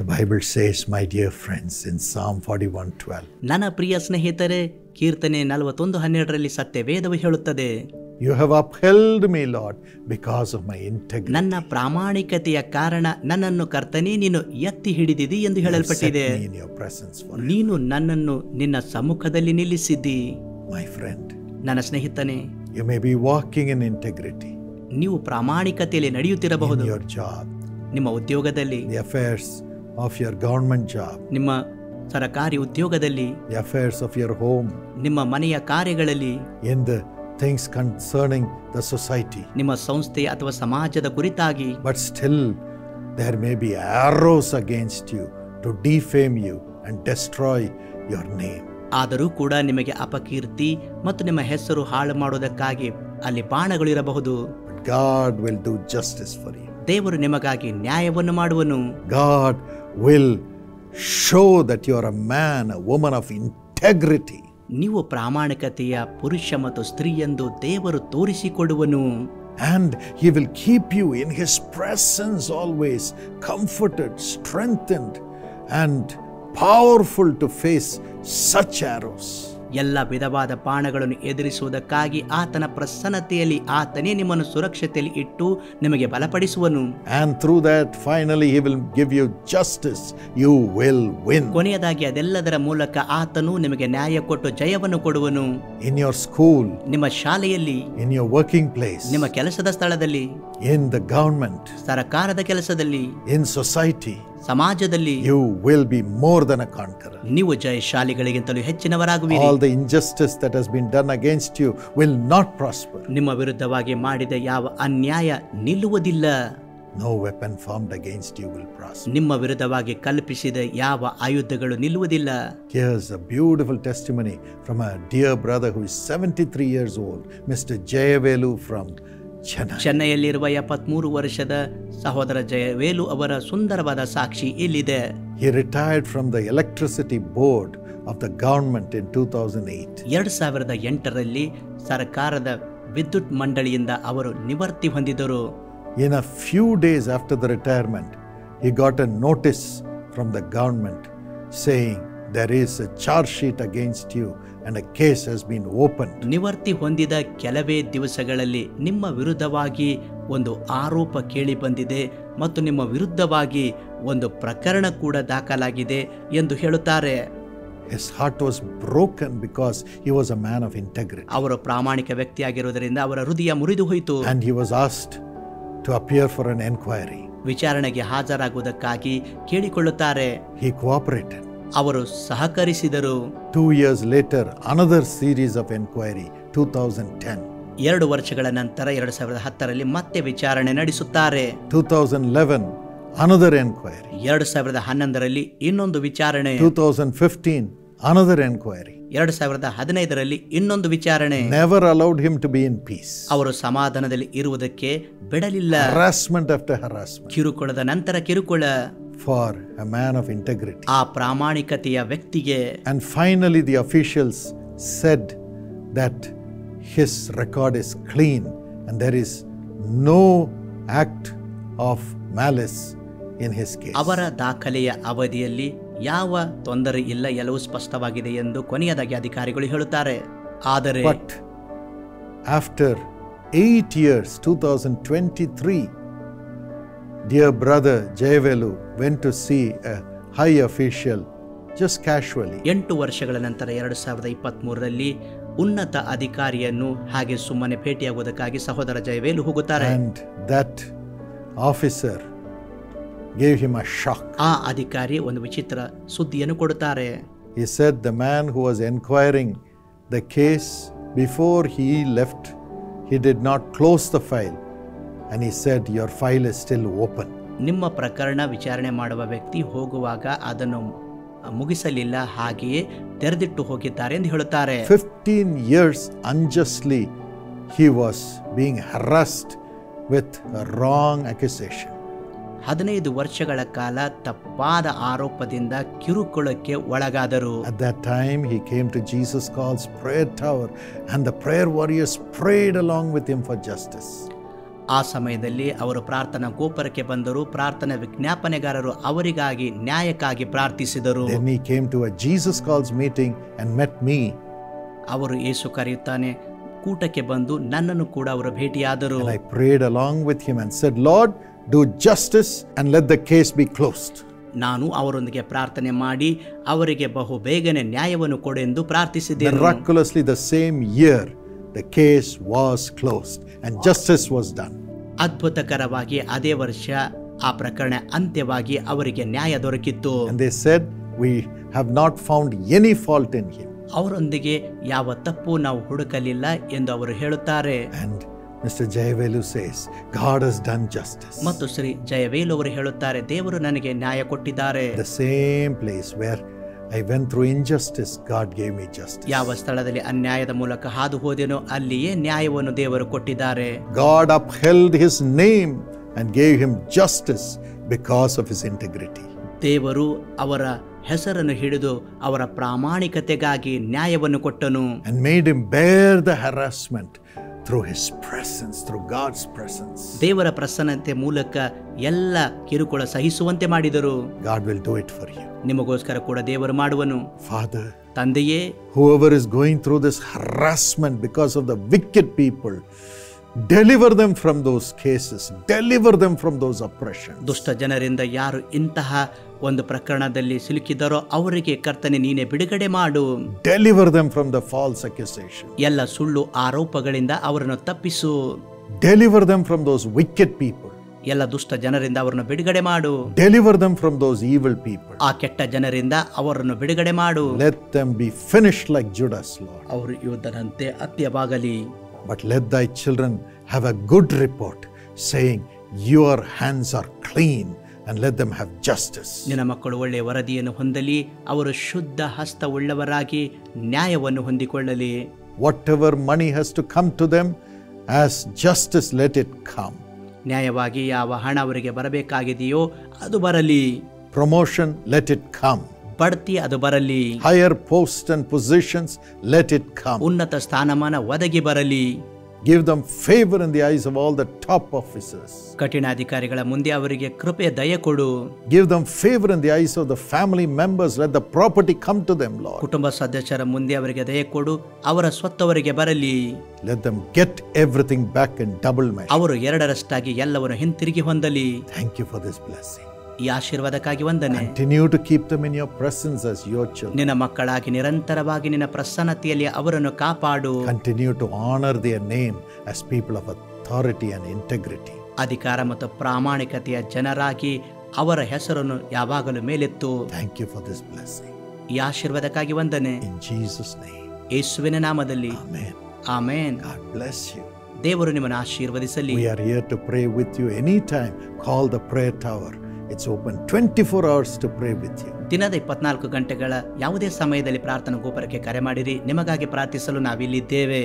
The Bible says, my dear friends, in Psalm 41:12, ನನ್ನ ಪ್ರಿಯ ಸ್ನೇಹಿತರೆ, ಕೀರ್ತನೆ 41:12 ಸತ್ಯವೇದವು ಹೇಳುತ್ತದೆ, you have upheld me, Lord, because of my integrity. ನನ್ನ ಪ್ರಾಮಾಣಿಕತೆಯ ಕಾರಣ ನನ್ನನ್ನು ಕರ್ತನೇ ನೀನು ಎತ್ತಿ ಹಿಡಿದಿದಿ ಎಂದು ಹೇಳಲ್ಪಟ್ಟಿದೆ. Set me in your presence forever. ನೀನು ನನ್ನನ್ನು ನಿನ್ನ ಸಮ್ಮುಖದಲ್ಲಿ ನಿಲ್ಲಿಸಿದ್ದಿ. My friend, ನನ್ನ ಸ್ನೇಹಿತನೇ, you may be walking in integrity ನೀವು ಪ್ರಾಮಾಣಿಕತೆಯಲ್ಲಿ ನಡೆಯುತ್ತಿರಬಹುದು. in your job, ನಿಮ್ಮ ಉದ್ಯೋಗದಲ್ಲಿ, the affairs of your government job, ನಿಮ್ಮ ಸರಕಾರಿ ಉದ್ಯೋಗದಲ್ಲಿ, the affairs of your home, ನಿಮ್ಮ ಮನೆಯ ಕಾರ್ಯಗಳಲ್ಲಿ, in the things concerning the society. ನಿಮ್ಮ ಸಂಸ್ಥೆ ಅಥವಾ ಸಮಾಜದ ಕುರಿತಾಗಿ. But still there may be arrows against you to defame you and destroy your name. ಆದರೂ ಕೂಡ ನಿಮಗೆ ಅಪಕೀರ್ತಿ ಮತ್ತು ನಿಮ್ಮ ಹೆಸರು ಹಾಳು ಮಾಡುವುದಕ್ಕಾಗಿ ಅಲ್ಲಿ ಬಾಣಗಳು ಇರಬಹುದು. But God will do justice for you. ದೇವರು ನಿಮಗಾಗಿ ನ್ಯಾಯವನ್ನು ಮಾಡುವನು. God will show that you are a man, a woman of integrity. ನೀವು ಪ್ರಾಮಾಣಿಕತೆಯ ಪುರುಷ ಮತ್ತು ಸ್ತ್ರೀ ಎಂದು ದೇವರು ತೋರಿಸಿಕೊಡುವನು. And he will keep you in his presence always, comforted, strengthened, and powerful to face such arrows. ಎಲ್ಲ ವಿಧವಾದ ಬಾಣಗಳನ್ನು ಎದುರಿಸುವುದಕ್ಕಾಗಿ ಆತನ ಪ್ರಸನ್ನತೆಯಲ್ಲಿ ಆತನೇ ನಿಮ್ಮನ್ನು ಸುರಕ್ಷತೆಯಲ್ಲಿ ಇಟ್ಟು ನಿಮಗೆ ಬಲಪಡಿಸುವನು. And through that finally he will give you justice. You will win. ಕೊನೆಯದಾಗಿ ಅದೆಲ್ಲದರ ಮೂಲಕ ಆತನು ನಿಮಗೆ ನ್ಯಾಯ ಕೊಟ್ಟು ಜಯವನ್ನು ಕೊಡುವನು. In your school, ನಿಮ್ಮ ಶಾಲೆಯಲ್ಲಿ, in your working place, ನಿಮ್ಮ ಕೆಲಸದ ಸ್ಥಳದಲ್ಲಿ, in the government, ಸರ್ಕಾರದ ಕೆಲಸದಲ್ಲಿ, in society, ಸಮಾಜದಲ್ಲಿ you will be more than a conqueror. ನೀವು ಜಯಶಾಲಿಗಳಿಗಿಂತಲೂ ಹೆಚ್ಚಿನವರಾಗುವಿರಿ. All the injustice that has been done against you will not prosper. ನಿಮ್ಮ ವಿರುದ್ಧವಾಗಿ ಮಾಡಿದ ಯಾವ ಅನ್ಯಾಯ ನಿಲ್ಲುವುದಿಲ್ಲ. No weapon formed against you will prosper. ನಿಮ್ಮ ವಿರುದ್ಧವಾಗಿ ಕಲ್ಪಿಸಿದ ಯಾವ ಆಯುಧಗಳು ನಿಲ್ಲುವುದಿಲ್ಲ. Here's a beautiful testimony from a dear brother who is 73 years old, Mr. Jayavelu from Chennai. ಚೆನ್ನೈಯಲ್ಲಿರುವ 73 ವರ್ಷದ ಸಹೋದರ ಜಯವೇಲು ಅವರ ಸುಂದರವಾದ ಸಾಕ್ಷಿ ಇಲ್ಲಿದೆ. He retired from the electricity board of the government in 2008. 2008ರಲ್ಲಿ ಸರ್ಕಾರದ ವಿದ್ಯುತ್ ಮಂಡಳಿಯಿಂದ ಅವರು ನಿವೃತ್ತಿ ಹೊಂದಿದರು. In a few days after the retirement, he got a notice from the government saying there is a charge sheet against you and a case has been opened. ನಿವೃತ್ತಿ ಹೊಂದಿದ ಕೆಲವೇ ದಿವಸಗಳಲ್ಲಿ ನಿಮ್ಮ ವಿರುದ್ಧವಾಗಿ ಒಂದು ಆರೋಪ ಕೇಳಿ ಬಂದಿದೆ ಮತ್ತು ನಿಮ್ಮ ವಿರುದ್ಧವಾಗಿ ಒಂದು ಪ್ರಕರಣ ಕೂಡ ದಾಖಲಾಗಿದೆ ಎಂದು ಹೇಳುತ್ತಾರೆ. His heart was broken because he was a man of integrity. ಅವರು ಪ್ರಾಮಾಣಿಕ ವ್ಯಕ್ತಿಯಾಗಿರುವುದರಿಂದ ಅವರ ಹೃದಯ ಮುರಿದು ಹೋಯಿತು. And he was asked to appear for an enquiry. ವಿಚಾರಣೆಗೆ ಹಾಜರಾಗುವುದಕ್ಕಾಗಿ ಕೇಳಿಕೊಳ್ಳುತ್ತಾರೆ. He cooperated. ಅವರು ಸಹಕರಿಸಿದರು. 2 years later, another series of enquiry, 2010. 2 ವರ್ಷಗಳ ನಂತರ 2010ರಲ್ಲಿ ಮತ್ತೆ ವಿಚಾರಣೆ ನಡೆಸುತ್ತಾರೆ. 2011, another enquiry. 2011ರಲ್ಲಿ ಇನ್ನೊಂದು ವಿಚಾರಣೆ. 2015, another enquiry. 2015ರಲ್ಲಿ ಇನ್ನೊಂದು ವಿಚಾರಣೆ. Never allowed him to be in peace. ಅವರು ಸಮಾಧಾನದಲ್ಲಿ ಇರುವುದಕ್ಕೆ ಬಿಡಲಿಲ್ಲ. Harassment after harassment. ಕಿರುಕುಳದ ನಂತರ ಕಿರುಕುಳ. For a man of integrity. ಆ ಪ್ರಾಮಾಣಿಕತೆಯ ವ್ಯಕ್ತಿಗೆ. And finally the officials said that his record is clean and there is no act of malice in his case. ಅವರ ದಾಖಲೆಯ ಅವಧಿಯಲ್ಲಿ ಯಾವ ತೊಂದರೆ ಇಲ್ಲ, ಎಲ್ಲವೂ ಸ್ಪಷ್ಟವಾಗಿದೆ ಎಂದು ಕೊನೆಯದಾಗಿ ಅಧಿಕಾರಿಗಳು ಹೇಳುತ್ತಾರೆ. ಆದರೆ But after 8 years, 2023, dear brother Jayavelu went to see a high official just casually. 8 ವರ್ಷಗಳ ನಂತರ 2023ರಲ್ಲಿ ಉನ್ನತ ಅಧಿಕಾರಿಯನ್ನು ಹಾಗೆ ಸುಮ್ಮನೆ ಭೇಟಿಯಾಗುವುದಕ್ಕಾಗಿ ಸಹೋದರ ಜಯವೇಲು ಹೋಗುತ್ತಾರೆ. And that officer gave him a shock. ಆ ಅಧಿಕಾರಿ ಒಂದು ವಿಚಿತ್ರ ಸುದ್ದಿಯನ್ನು ಕೊಡುತ್ತಾರೆ. He said the man who was inquiring the case, before he left, he did not close the file. And he said, your file is still open. ನಿಮ್ಮ ಪ್ರಕರಣ ವಿಚಾರಣೆ ಮಾಡುವ ವ್ಯಕ್ತಿ ಹೋಗುವಾಗ ಅದನ್ನು ಮುಗಿಸಲಿಲ್ಲ, ಹಾಗೆಯೇ ತೆರೆದಿಟ್ಟು ಹೋಗಿದ್ದಾರೆ ಎಂದು ಹೇಳುತ್ತಾರೆ. 15 years unjustly he was being harassed with a wrong accusation. 15 ವರ್ಷಗಳ ಕಾಲ ತಪ್ಪಾದ ಆರೋಪದಿಂದ ಕಿರುಕುಳಕ್ಕೆ ಒಳಗಾದರು. At that time he came to Jesus Calls prayer tower and the prayer warriors prayed along with him for justice. ಆ ಸಮಯದಲ್ಲಿ ಅವರು ಪ್ರಾರ್ಥನಾ ಗೋಪುರಕ್ಕೆ ಬಂದರು. ಪ್ರಾರ್ಥನಾ ವಿಜ್ಞಾಪನೆಗಾರರು ಅವರಿಗಾಗಿ ನ್ಯಾಯಕ್ಕಾಗಿ ಪ್ರಾರ್ಥಿಸಿದರು. Then he came to a Jesus Calls meeting and met me. ಅವರು ಯೇಸು ಕರೆಯುತ್ತಾನೆ ಕೂಟಕ್ಕೆ ಬಂದು ನನ್ನನ್ನು ಕೂಡ ಅವರು ಭೇಟಿಯಾದರು. And I prayed along with him and said, Lord, do justice and let the case be closed. ನಾನು ಅವರೊಂದಿಗೆ ಪ್ರಾರ್ಥನೆ ಮಾಡಿ ಅವರಿಗೆ ಬಹು ಬೇಗನೆ ನ್ಯಾಯವನ್ನು ಕೊಡೆಂದು ಪ್ರಾರ್ಥಿಸಿದ್ದೇನೆ. Miraculously, the same year, the case was closed and justice was done. ಅದ್ಭುತಕರವಾಗಿ ಅದೇ ವರ್ಷ ಆ ಪ್ರಕರಣ ಅಂತ್ಯವಾಗಿ ಅವರಿಗೆ ನ್ಯಾಯ ದೊರಕಿತ್ತು. And they said, we have not found any fault in him. ಅವರೊಂದಿಗೆ ಯಾವ ತಪ್ಪು ನಾವು ಹುಡುಕಲಿಲ್ಲ ಎಂದು ಅವರು ಹೇಳುತ್ತಾರೆ. And Mr. Jayavelu says, God has done justice. ಮತ್ತು ಶ್ರೀ ಜಯವೇಲು ಅವರು ಹೇಳುತ್ತಾರೆ ದೇವರು ನನಗೆ ನ್ಯಾಯ ಕೊಟ್ಟಿದ್ದಾರೆ. The same place where I went through injustice, God gave me justice. ಯಾವ ಸ್ಥಳದಲ್ಲಿ ಅನ್ಯಾಯದ ಮೂಲಕ ಹಾದು ಹೋದೆನೋ ಅಲ್ಲಿಯೇ ನ್ಯಾಯವನ್ನು ದೇವರು ಕೊಟ್ಟಿದ್ದಾರೆ. God upheld his name and gave him justice because of his integrity. ದೇವರು ಅವರ ಹೆಸರನ್ನು ಹಿಡಿದು ಅವರ ಪ್ರಾಮಾಣಿಕತೆಗಾಗಿ ನ್ಯಾಯವನ್ನು ಕೊಟ್ಟನು. And made him bear the harassment through his presence, through God's presence. ದೇವರ ಪ್ರಸನ್ನತೆ ಮೂಲಕ ಎಲ್ಲ ಕಿರುಕುಳ ಸಹಿಸುವಂತೆ ಮಾಡಿದರು. God will do it for you. ನಿಮಗೋಸ್ಕರ ಕೂಡ ದೇವರು ಮಾಡುವನು. Father, ತಂದೆಯೇ, whoever is going through this harassment because of the wicked people, deliver them from those cases, deliver them from those oppressions. ದುಷ್ಟ ಜನರಿಂದ ಯಾರು ಇಂತಹ ಒಂದು ಪ್ರಕರಣದಲ್ಲಿ ಸಿಲುಕಿದರೋ ಅವರಿಗೆ ಕರ್ತನೆ ನೀನೆ ಬಿಡುಗಡೆ ಮಾಡು. Deliver them from the false accusation. ಎಲ್ಲ ಸುಳ್ಳು ಆರೋಪಗಳಿಂದ ಅವರನ್ನು ತಪ್ಪಿಸು. Deliver them from those wicked people. ಎಲ್ಲ ದುಷ್ಟ ಜನರಿಂದ ಅವರನ್ನು ಬಿಡುಗಡೆ ಮಾಡು. Deliver them from those evil people. ಆ ಕೆಟ್ಟ ಜನರಿಂದ ಅವರನ್ನು ಬಿಡುಗಡೆ ಮಾಡು. Let them be finished like Judas, Lord. ಅವರು ಯೋಧನಂತೆ ಅತ್ಯವಾಗಲಿ. But let thy children have a good report, saying, your hands are clean, and let them have justice. ನಿನ್ನ ಮಕ್ಕಳು ಒಳ್ಳೆಯ ವರದಿಯನ್ನು ಹೊಂದಲಿ, ಅವರು ಶುದ್ಧ ಹಸ್ತವುಳ್ಳವರಾಗಿ ನ್ಯಾಯವನ್ನು ಹೊಂದಿಕೊಳ್ಳಲಿ. Whatever money has to come to them as justice, let it come. ನ್ಯಾಯವಾಗಿ ಯಾವ ಹಣ ಅವರಿಗೆ ಬರಬೇಕಾಗಿದೆಯೋ ಅದು ಬರಲಿ. Promotion, let it come. ಬಡ್ತಿ ಅದು ಬರಲಿ. Higher posts and positions, let it come. ಉನ್ನತ ಸ್ಥಾನಮಾನ ಒದಗಿ ಬರಲಿ. Give them favor in the eyes of all the top officers. ಕಠಿಣ ಅಧಿಕಾರಿಗಳ ಮುಂದೆ ಅವರಿಗೆ ಕೃಪೆ ದಯೆ ಕೊಡು. Give them favor in the eyes of the family members. Let the property come to them, Lord. ಕುಟುಂಬ ಸದಸ್ಯರ ಮುಂದೆ ಅವರಿಗೆ ದಯೆ ಕೊಡು, ಅವರ ಸ್ವತ್ತವರಿಗೆ ಬರಲಿ. Let them get everything back in double measure. ಅವರು ಎರಡರಷ್ಟಾಗಿ ಎಲ್ಲವನ್ನು ಹಿಂತಿರುಗಿ ಹೊಂದಲಿ. Thank you for this blessing. ಈ ಆಶೀರ್ವಾದಕ್ಕಾಗಿ ವಂದನೆ. Continue to keep them in your presence as your children. ನಿನ್ನ ಮಕ್ಕಳಾಗಿ ನಿರಂತರವಾಗಿ ನಿನ್ನ ಪ್ರಸನ್ನತೆಯಲ್ಲಿ ಅವರನ್ನು ಕಾಪಾಡು. Continue to honor their name as people of authority and integrity. ಅಧಿಕಾರ ಮತ್ತು ಪ್ರಾಮಾಣಿಕತೆಯ ಜನರಾಗಿ ಅವರ ಹೆಸರನ್ನು ಯಾವಾಗಲೂ ಮೇಲೆತ್ತು. Thank you for this blessing. ಈ ಆಶೀರ್ವಾದಕ್ಕಾಗಿ ವಂದನೆ. In Jesus' name. ಯೇಸುವಿನ ನಾಮದಲ್ಲಿ. Amen. Amen. God bless you. ದೇವರು ನಿಮ್ಮನ್ನು ಆಶೀರ್ವದಿಸಲಿ. We are here to pray with you anytime. Call the prayer tower. It's open 24 hours to pray with you. ದಿನದ 24 ಗಂಟೆಗಳ ಯಾವುದೇ ಸಮಯದಲ್ಲಿ ಪ್ರಾರ್ಥನಾ ಗೋಪುರಕ್ಕೆ ಕರೆ ಮಾಡಿರಿ, ನಿಮಗಾಗಿ ಪ್ರಾರ್ಥಿಸಲು ನಾವಿಲ್ಲಿದ್ದೇವೆ.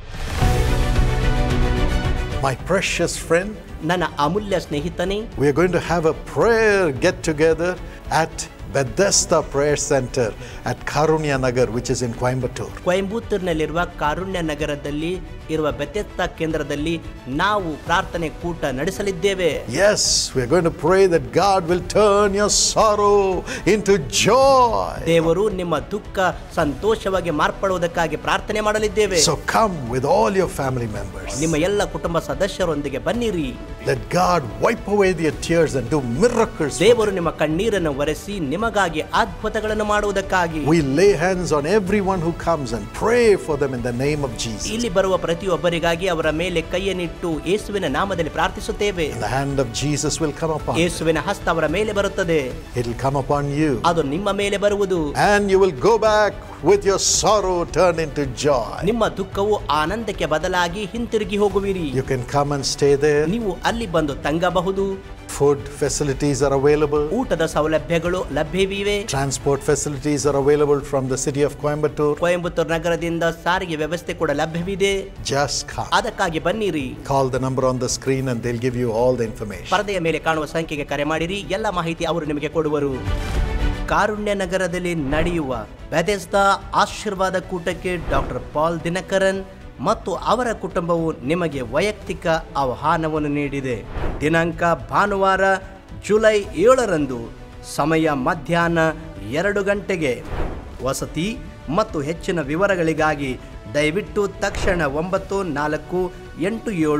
My precious friend, ನನ್ನ ಅಮೂಲ್ಯ ಸ್ನೇಹಿತನೇ, we are going to have a prayer get together at Bethesda Prayer Center at Karunya Nagar, which is in Coimbatore. ಕೊಯಂಬತ್ತೂರಿನಲ್ಲಿರುವ ಕಾರುಣ್ಯ ನಗರದಲ್ಲಿ ಇರುವ ಬೆಥೆಸ್ದಾ ಕೇಂದ್ರದಲ್ಲಿ ನಾವು ಪ್ರಾರ್ಥನೆ ಕೂಟ ನಡೆಸಲಿದ್ದೇವೆ. Yes, we are going to pray that God will turn your sorrow into joy. ದೇವರು ನಿಮ್ಮ ದುಃಖ ಸಂತೋಷವಾಗಿ ಮಾರ್ಪಡುವುದಕ್ಕಾಗಿ ಪ್ರಾರ್ಥನೆ ಮಾಡಲಿದ್ದೇವೆ. So come with all your family members. ನಿಮ್ಮ ಎಲ್ಲ ಕುಟುಂಬ ಸದಸ್ಯರೊಂದಿಗೆ ಬನ್ನಿರಿ. Let God wipe away their tears and do miracles. ದೇವರು ನಿಮ್ಮ ಕಣ್ಣೀರನ್ನು ಒರೆಸಿ ನಿಮಗಾಗಿ ಅದ್ಭುತಗಳನ್ನು ಮಾಡುವುದಕ್ಕಾಗಿ We lay hands on everyone who comes and pray for them in the name of Jesus. ಇಲ್ಲಿ ಬರುವ ಪ್ರತಿಯೊಬ್ಬರಿಗಾಗಿ ಅವರ ಮೇಲೆ ಕೈಯನ್ನಿಟ್ಟು ಯೇಸುವಿನ ನಾಮದಲ್ಲಿ ಪ್ರಾರ್ಥಿಸುತ್ತೇವೆ. And the hand of Jesus will come upon you. ಯೇಸುವಿನ ಹಸ್ತ ಅವರ ಮೇಲೆ ಬರುತ್ತದೆ. It will come upon you. ಅದು ನಿಮ್ಮ ಮೇಲೆ ಬರುವುದು. And you will go back with your sorrow turned into joy. ನಿಮ್ಮ ದುಃಖವು ಆನಂದಕ್ಕೆ ಬದಲಾಗಿ ಹಿಂತಿರುಗಿ ಹೋಗುವಿರಿ. You can come and stay there. ನೀವು ಅಲ್ಲಿ ಬಂದು ತಂಗಬಹುದು. Food facilities are available. ಊಟದ ಸೌಲಭ್ಯಗಳು ಲಭ್ಯವಿವೆ. Transport facilities are available from the city of Coimbatore. Coimbatore ನಗರದಿಂದ ಸಾರಿಗೆ ವ್ಯವಸ್ಥೆ ಕೂಡ ಲಭ್ಯವಿದೆ. Just come. ಅದಕ್ಕಾಗಿ ಬನ್ನಿರಿ. Call the number on the screen and they'll give you all the information. ಪರದೆಯ ಮೇಲೆ ಕಾಣುವ ಸಂಖ್ಯೆಗೆ ಕರೆ ಮಾಡಿರಿ, ಎಲ್ಲ ಮಾಹಿತಿ ಅವರು ನಿಮಗೆ ಕೊಡುವರು. ಕಾರುಣ್ಯ ನಗರದಲ್ಲಿ ನಡೆಯುವ ಬೆಥೆಸ್ದಾ ಆಶೀರ್ವಾದ ಕೂಟಕ್ಕೆ ಡಾಕ್ಟರ್ ಪಾಲ್ ದಿನಕರನ್ ಮತ್ತು ಅವರ ಕುಟುಂಬವು ನಿಮಗೆ ವೈಯಕ್ತಿಕ ಆಹ್ವಾನವನ್ನು ನೀಡಿದೆ. ದಿನಾಂಕ ಭಾನುವಾರ ಜುಲೈ 7ರಂದು, ಸಮಯ ಮಧ್ಯಾಹ್ನ 2 ಗಂಟೆಗೆ. ವಸತಿ ಮತ್ತು ಹೆಚ್ಚಿನ ವಿವರಗಳಿಗಾಗಿ ದಯವಿಟ್ಟು ತಕ್ಷಣ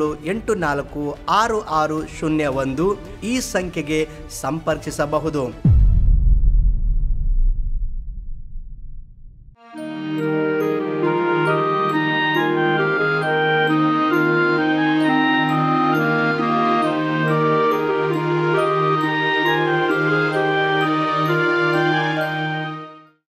9487846601 ಈ ಸಂಖ್ಯೆಗೆ ಸಂಪರ್ಕಿಸಬಹುದು.